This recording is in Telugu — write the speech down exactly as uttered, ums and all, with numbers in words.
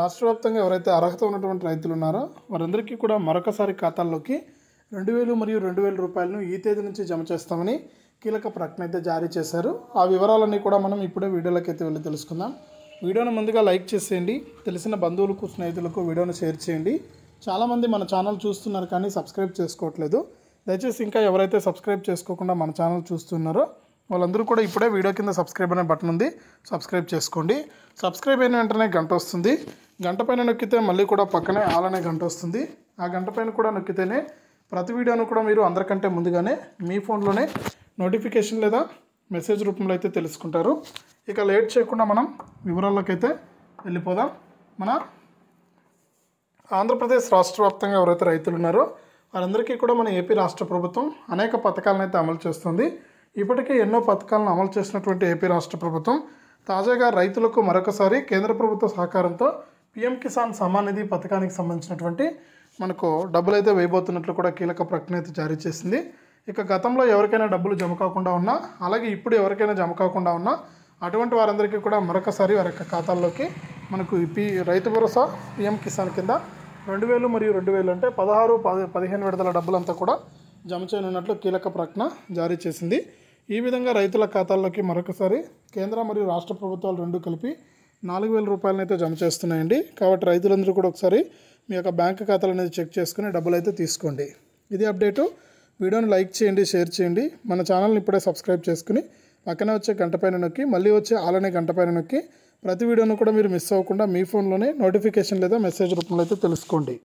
రాష్ట్ర వ్యాప్తంగా ఎవరైతే అర్హత ఉన్నటువంటి రైతులు ఉన్నారో వారందరికీ కూడా మరొకసారి ఖాతాల్లోకి రెండు వేలు మరియు రెండు వేల రూపాయలను ఈ తేదీ నుంచి జమ చేస్తామని కీలక ప్రకటన అయితే జారీ చేశారు. ఆ వివరాలన్నీ కూడా మనం ఇప్పుడే వీడియోలోకి అయితే వెళ్ళి తెలుసుకుందాం. వీడియోను ముందుగా లైక్ చేసేయండి, తెలిసిన బంధువులకు స్నేహితులకు వీడియోను షేర్ చేయండి. చాలామంది మన ఛానల్ చూస్తున్నారు కానీ సబ్స్క్రైబ్ చేసుకోవట్లేదు. దయచేసి ఇంకా ఎవరైతే సబ్స్క్రైబ్ చేసుకోకుండా మన ఛానల్ చూస్తున్నారో వాళ్ళందరూ కూడా ఇప్పుడే వీడియో కింద సబ్స్క్రైబ్ అనే బటన్ ఉంది, సబ్స్క్రైబ్ చేసుకోండి. సబ్స్క్రైబ్ అయిన వెంటనే గంట వస్తుంది. గంట పైన నొక్కితే మళ్ళీ కూడా పక్కనే ఆల్ అనే గంట వస్తుంది. ఆ గంట పైన కూడా నొక్కితేనే ప్రతి వీడియోను కూడా మీరు అందరికంటే ముందుగానే మీ ఫోన్లోనే నోటిఫికేషన్ లేదా మెసేజ్ రూపంలో అయితే తెలుసుకుంటారు. ఇక లేట్ చేయకుండా మనం వివరాల్లోకి అయితే వెళ్ళిపోదాం. మన ఆంధ్రప్రదేశ్ రాష్ట్ర వ్యాప్తంగా ఎవరైతే రైతులు ఉన్నారో వారందరికీ కూడా మన ఏపీ రాష్ట్ర ప్రభుత్వం అనేక పథకాలను అయితే అమలు చేస్తుంది. ఇప్పటికే ఎన్నో పథకాలను అమలు చేసినటువంటి ఏపీ రాష్ట్ర ప్రభుత్వం తాజాగా రైతులకు మరొకసారి కేంద్ర ప్రభుత్వ సహకారంతో పీఎం కిసాన్ సమ్మాన్ నిధి పథకానికి సంబంధించినటువంటి మనకు డబ్బులు అయితే వేయబోతున్నట్లు కూడా కీలక ప్రకటన అయితే జారీ చేసింది. ఇక గతంలో ఎవరికైనా డబ్బులు జమ కాకుండా ఉన్నా, అలాగే ఇప్పుడు ఎవరికైనా జమ కాకుండా ఉన్నా అటువంటి వారందరికీ కూడా మరొకసారి వారి యొక్క ఖాతాల్లోకి మనకు పీ రైతు భరోసా పీఎం కిసాన్ కింద రెండు వేలు మరియు రెండు వేలు అంటే పదహారు పది పదిహేను విడతల డబ్బులంతా కూడా జమ చేయనున్నట్లు కీలక ప్రకటన జారీ చేసింది. ఈ విధంగా రైతుల ఖాతాల్లోకి మరొకసారి కేంద్ర మరియు రాష్ట్ర ప్రభుత్వాలు రెండు కలిపి నాలుగు వేల రూపాయలను అయితే జమ చేస్తున్నాయండి. కాబట్టి రైతులందరూ కూడా ఒకసారి మీ యొక్క బ్యాంక్ ఖాతాలు అనేది చెక్ చేసుకుని డబ్బులు అయితే తీసుకోండి. ఇది అప్డేటు. వీడియోని లైక్ చేయండి, షేర్ చేయండి. మన ఛానల్ని ఇప్పుడే సబ్స్క్రైబ్ చేసుకుని పక్కనే వచ్చే గంట పైన నొక్కి మళ్ళీ వచ్చే ఆలనే గంట పైన నొక్కి ప్రతి వీడియోను కూడా మీరు మిస్ అవ్వకుండా మీ ఫోన్లోనే నోటిఫికేషన్ లేదా మెసేజ్ రూపంలో అయితే తెలుసుకోండి.